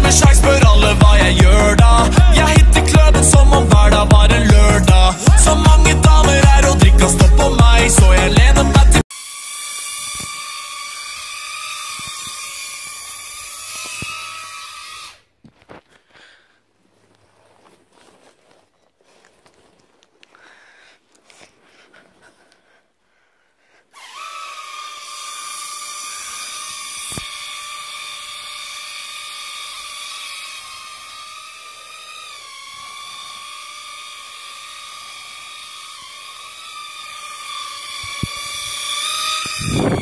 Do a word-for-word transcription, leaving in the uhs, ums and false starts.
med skjegg, spør alle hva jeg gjør da. Jeg hitter kløden som om hver dag var en lørdag. Så mange damer er og drikker stopp på meg, så jeg lener meg til. You